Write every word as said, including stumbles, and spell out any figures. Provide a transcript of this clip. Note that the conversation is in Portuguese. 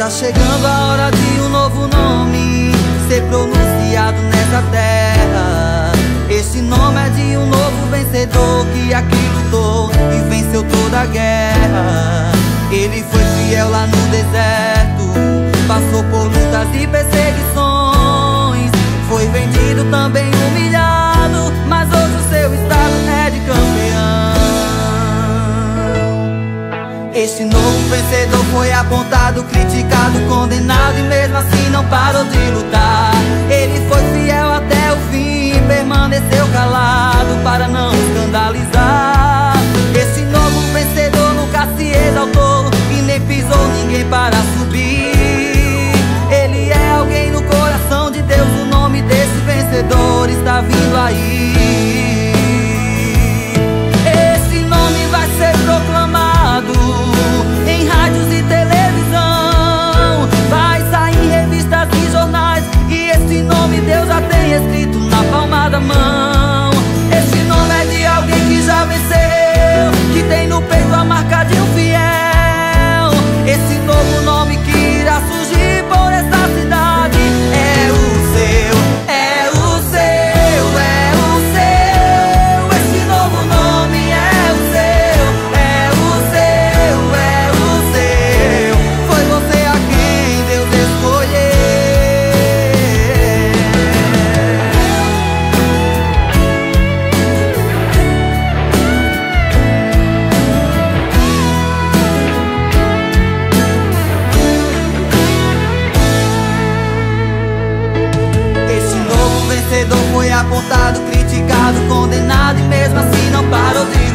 Tá chegando a hora de um novo nome ser pronunciado nessa terra. Esse nome é de um novo vencedor que aqui lutou e venceu toda a guerra. Ele foi fiel lá no deserto, passou por lutas e perseguições, foi vendido, também humilhado, mas hoje o seu estado é de campeão. Esse novo vencedor foi apontado, criticado, condenado e mesmo assim não parou de lutar. Ele foi fiel até o fim, permaneceu calado para não escandalizar. Esse novo vencedor nunca se exaltou e nem pisou ninguém para subir. Ele é alguém no coração de Deus, o nome desse vencedor está vindo aí. Esse nome vai ser proclamado em rádios e televisão, vai sair em revistas e jornais, e esse nome Deus já tem escrito na palma da mão. Esse nome é de alguém que já venceu, que tem no peito a marca de um fiel. Esse novo nome que irá surgir por essa cidade é o seu, é o seu, é o seu. Esse novo nome é o seu, é o seu, é o seu. Foi você a quem Deus escolheu. Esse novo vencedor foi apontado, criticado, condenado e mesmo assim não parou de